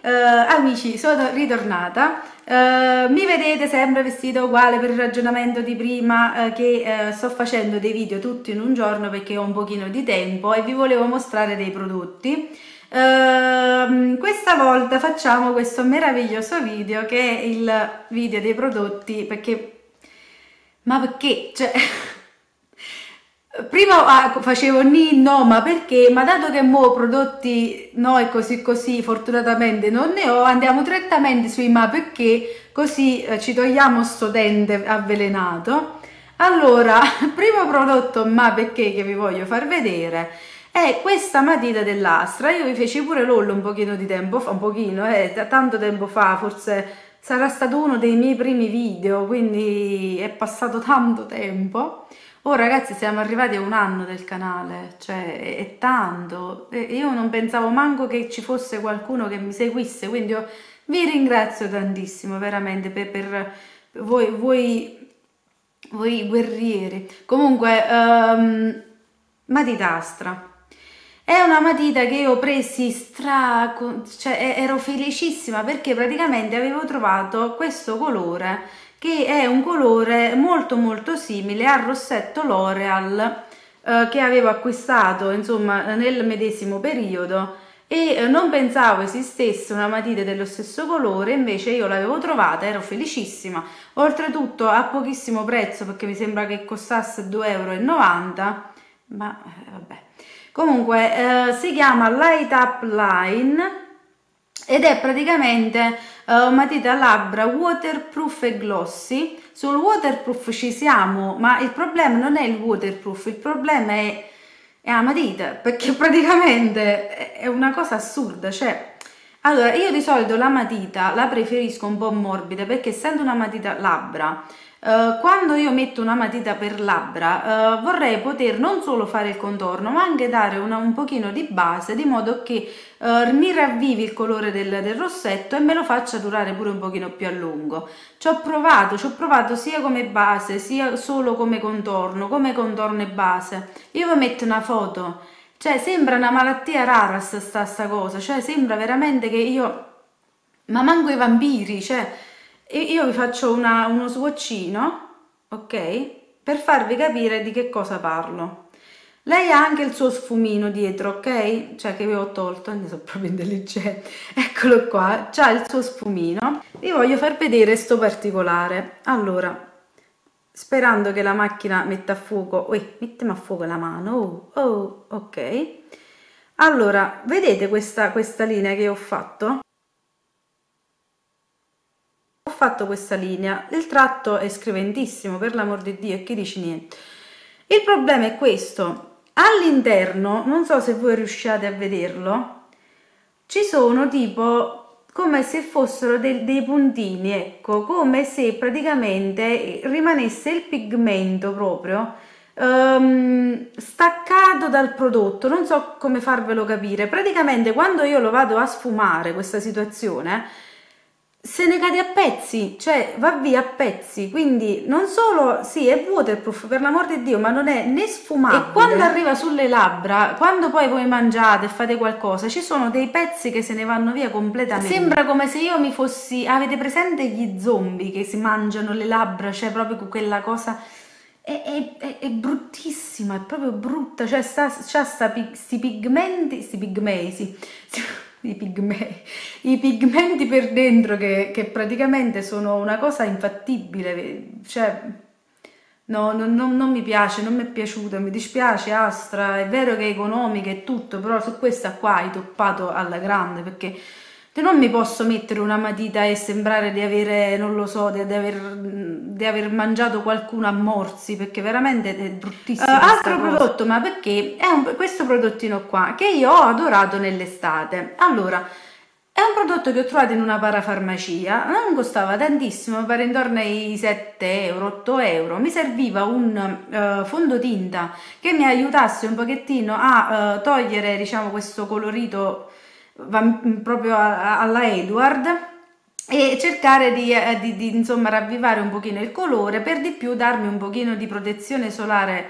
amici, sono ritornata. Mi vedete sempre vestita uguale per il ragionamento di prima, che sto facendo dei video tutti in un giorno perché ho un pochino di tempo e vi volevo mostrare dei prodotti. Questa volta facciamo questo meraviglioso video che è il video dei prodotti, perché? Cioè, prima facevo no, ma perché? Ma dato che mo prodotti no e così fortunatamente non ne ho, andiamo direttamente sui ma perché, così ci togliamo sto dente avvelenato. Allora, il primo prodotto ma perché che vi voglio far vedere è questa matita dell'Astra. Io vi feci pure l'haul un pochino di tempo fa, tanto tempo fa, forse sarà stato uno dei miei primi video, quindi è passato tanto tempo. Oh ragazzi, siamo arrivati a un anno del canale, cioè è tanto. Io non pensavo manco che ci fosse qualcuno che mi seguisse, quindi io vi ringrazio tantissimo veramente per voi guerrieri. Comunque, matita Astra. È una matita che io ho presi cioè ero felicissima perché praticamente avevo trovato questo colore che è un colore molto simile al rossetto L'Oreal che avevo acquistato insomma nel medesimo periodo, e non pensavo esistesse una matita dello stesso colore, invece io l'avevo trovata, ero felicissima, oltretutto a pochissimo prezzo perché mi sembra che costasse 2,90 €, ma vabbè. Comunque si chiama Light Up Line ed è praticamente una matita labbra waterproof e glossy. Sul waterproof ci siamo, ma il problema non è il waterproof, il problema è la matita, perché praticamente è una cosa assurda. Cioè, allora, io di solito la matita la preferisco un po' morbida perché essendo una matita labbra, quando io metto una matita per labbra vorrei poter non solo fare il contorno ma anche dare un pochino di base, di modo che mi ravvivi il colore del rossetto e me lo faccia durare pure un pochino più a lungo. Ci ho provato sia come base sia solo come contorno e base. Io vi metto una foto, cioè sembra una malattia rara sta cosa, cioè sembra veramente che ma manco i vampiri, cioè io vi faccio uno swatchino, ok? Per farvi capire di che cosa parlo. Lei ha anche il suo sfumino dietro, ok? Cioè che vi ho tolto, ne sono proprio intelligente. Eccolo qua, c'ha il suo sfumino. Vi voglio far vedere sto particolare. Allora, sperando che la macchina metta a fuoco, mettimi a fuoco la mano, ok. Allora, vedete questa linea che ho fatto? Ho fatto questa linea, il tratto è scriventissimo, per l'amor di Dio, e chi dici niente. Il problema è questo: all'interno, non so se voi riusciate a vederlo, ci sono tipo come se fossero dei puntini, ecco, come se praticamente rimanesse il pigmento proprio staccato dal prodotto. Non so come farvelo capire. Praticamente quando io lo vado a sfumare questa situazione, se ne cade a pezzi, cioè va via a pezzi. Quindi non solo, sì, è waterproof per l'amor di Dio, ma non è né sfumabile, e quando arriva sulle labbra, quando poi voi mangiate e fate qualcosa, ci sono dei pezzi che se ne vanno via completamente. Sembra come se io mi fossi, avete presente gli zombie che si mangiano le labbra, cioè proprio quella cosa è bruttissima, è proprio brutta, cioè sti pigmenti, sì. I pigmenti per dentro che praticamente sono una cosa infattibile, cioè no, non mi piace, non mi è piaciuto, mi dispiace Astra. È vero che è economica e tutto, però su questa qua hai toppato alla grande, perché non mi posso mettere una matita e sembrare di avere, non lo so, di aver mangiato qualcuno a morsi, perché veramente è bruttissimo. Altro prodotto, ma perché è questo prodottino qua che io ho adorato nell'estate. Allora, è un prodotto che ho trovato in una parafarmacia, non costava tantissimo, mi pare intorno ai 7 euro, 8 euro. Mi serviva un fondotinta che mi aiutasse un pochettino a togliere, diciamo, questo colorito proprio alla Edward, e cercare di insomma ravvivare un pochino il colore, per di più darmi un pochino di protezione solare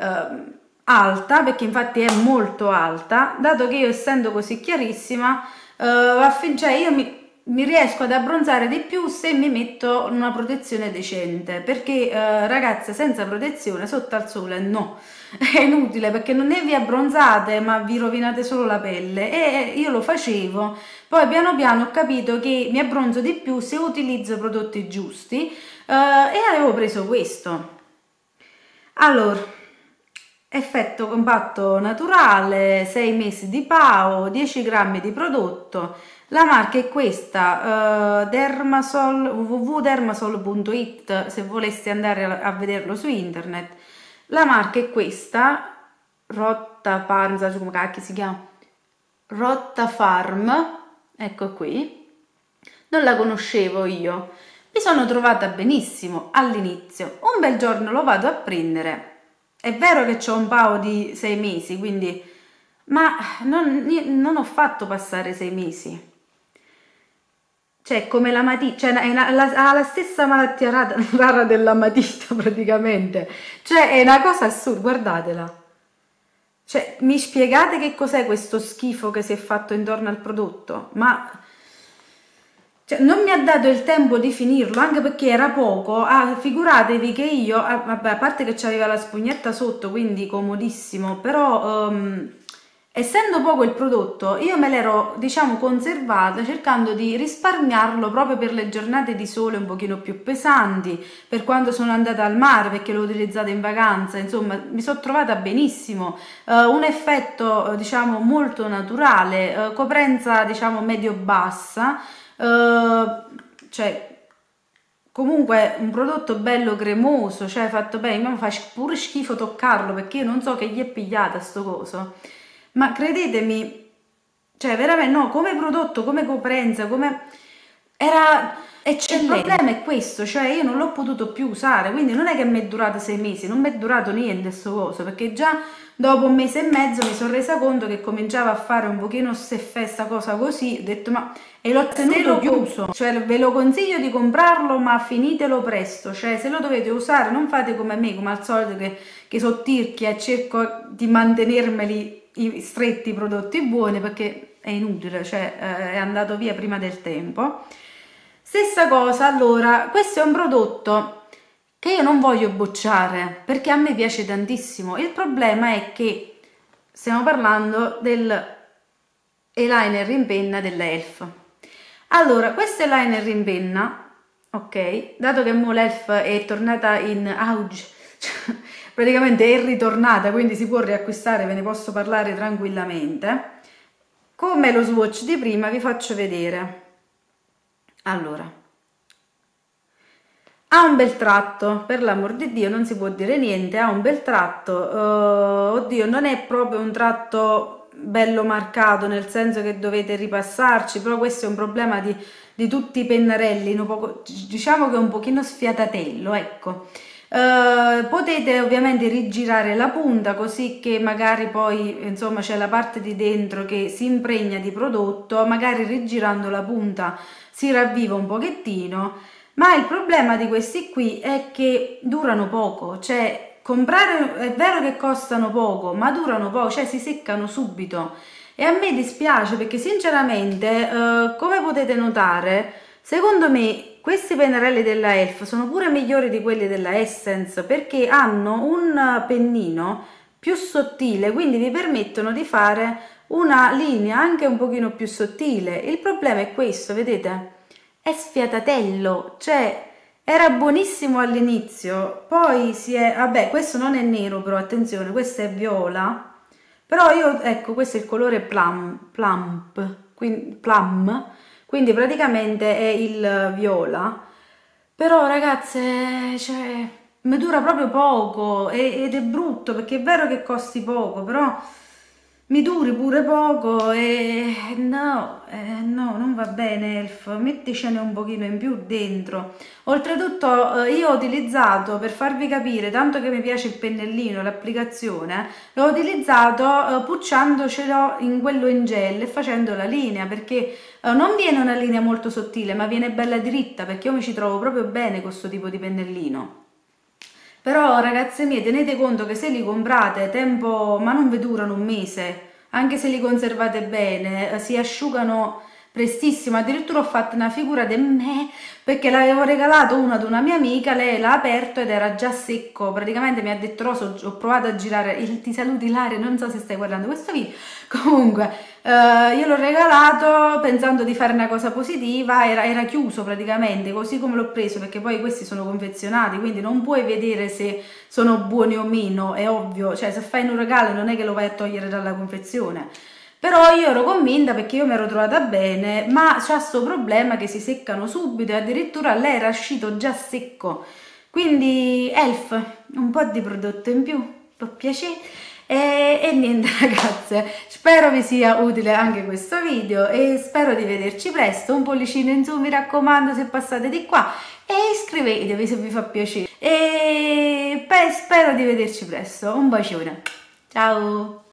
alta, perché infatti è molto alta, dato che io, essendo così chiarissima, cioè io mi riesco ad abbronzare di più se mi metto una protezione decente, perché ragazze senza protezione sotto al sole no, è inutile perché non ne vi abbronzate ma vi rovinate solo la pelle, e io lo facevo, poi piano piano ho capito che mi abbronzo di più se utilizzo i prodotti giusti, e avevo preso questo. Allora, effetto compatto naturale, 6 mesi di PAO, 10 grammi di prodotto. La marca è questa, Dermasol, www.dermasol.it, se voleste andare a vederlo su internet. La marca è questa, Rotta Panza, come cacchio si chiama? Rotta Farm, ecco qui. Non la conoscevo io, mi sono trovata benissimo all'inizio. Un bel giorno lo vado a prendere. È vero che c'ho un PAO di 6 mesi, quindi, ma non ho fatto passare 6 mesi. Cioè, come la matita, cioè, ha la stessa malattia rara della matita praticamente. Cioè, è una cosa assurda, guardatela. Cioè, mi spiegate che cos'è questo schifo che si è fatto intorno al prodotto? Ma cioè, non mi ha dato il tempo di finirlo, anche perché era poco. Figuratevi che io, vabbè, a parte che c'aveva la spugnetta sotto, quindi comodissimo, però essendo poco il prodotto, io me l'ero, diciamo, conservata cercando di risparmiarlo proprio per le giornate di sole un pochino più pesanti, per quando sono andata al mare, perché l'ho utilizzata in vacanza, insomma, mi sono trovata benissimo. Un effetto, diciamo, molto naturale, coprenza, diciamo, medio-bassa. Cioè comunque un prodotto bello cremoso, cioè fatto bene, ma fa pure schifo toccarlo perché io non so che gli è pigliata sto coso, ma credetemi, cioè veramente no, come prodotto, come coprenza, come era eccellente. Il problema è questo, cioè io non l'ho potuto più usare, quindi non è che mi è durato 6 mesi, non mi è durato niente sto coso, perché già dopo un mese e mezzo mi sono resa conto che cominciava a fare un pochino sta cosa così, ho detto ma, e l'ho tenuto chiuso, cioè ve lo consiglio di comprarlo, ma finitelo presto, cioè se lo dovete usare non fate come me, come al solito che so tirchia e cerco di mantenermeli stretti i prodotti buoni, perché è inutile, cioè è andato via prima del tempo. Stessa cosa, allora, questo è un prodotto che io non voglio bocciare perché a me piace tantissimo. Il problema è che stiamo parlando del eyeliner in penna della Elf. Allora, questo eyeliner in penna, ok, dato che mo l'Elf è tornata in auge, cioè, praticamente è ritornata, quindi si può riacquistare, ve ne posso parlare tranquillamente. Come lo swatch di prima vi faccio vedere. Allora, ha un bel tratto, per l'amor di Dio non si può dire niente, ha un bel tratto, oddio non è proprio un tratto bello marcato, nel senso che dovete ripassarci, però questo è un problema di tutti i pennarelli, diciamo che è un pochino sfiatatello, ecco. Potete ovviamente rigirare la punta così che magari poi insomma c'è la parte di dentro che si impregna di prodotto, magari rigirando la punta si ravviva un pochettino, ma il problema di questi qui è che durano poco, cioè comprare è vero che costano poco, ma durano poco, cioè si seccano subito, e a me dispiace perché sinceramente come potete notare, secondo me questi pennarelli della Elf sono pure migliori di quelli della Essence perché hanno un pennino più sottile, quindi vi permettono di fare una linea anche un pochino più sottile. Il problema è questo, vedete? È sfiatatello, cioè era buonissimo all'inizio, poi si è, vabbè, questo non è nero però attenzione, questo è viola, però io, ecco, questo è il colore plum, quindi praticamente è il viola, però ragazze, cioè, mi dura proprio poco ed è brutto perché è vero che costi poco, però mi duri pure poco e no, no, non va bene Elf, metticene un pochino in più dentro. Oltretutto io ho utilizzato, per farvi capire, tanto che mi piace il pennellino, l'applicazione, l'ho utilizzato pucciandocelo in quello in gel e facendo la linea, perché non viene una linea molto sottile, ma viene bella dritta, perché io mi ci trovo proprio bene con questo tipo di pennellino. Però ragazze mie, tenete conto che se li comprate tempo, ma non vi durano un mese, anche se li conservate bene, si asciugano prestissimo. Addirittura ho fatto una figura di me perché l'avevo regalato uno ad una mia amica, lei l'ha aperto ed era già secco, praticamente mi ha detto Rosa, ho provato a girare ti saluti Ilaria, non so se stai guardando questo video, comunque io l'ho regalato pensando di fare una cosa positiva, era chiuso praticamente, così come l'ho preso, perché poi questi sono confezionati, quindi non puoi vedere se sono buoni o meno, è ovvio, cioè se fai un regalo non è che lo vai a togliere dalla confezione. Però io ero convinta perché io mi ero trovata bene, ma c'ha sto problema che si seccano subito e addirittura lei era uscito già secco. Quindi Elf, un po' di prodotto in più, può piacere. E niente ragazze, spero vi sia utile anche questo video e spero di vederci presto. Un pollicino in su mi raccomando se passate di qua e iscrivetevi se vi fa piacere. E spero di vederci presto. Un bacione, ciao!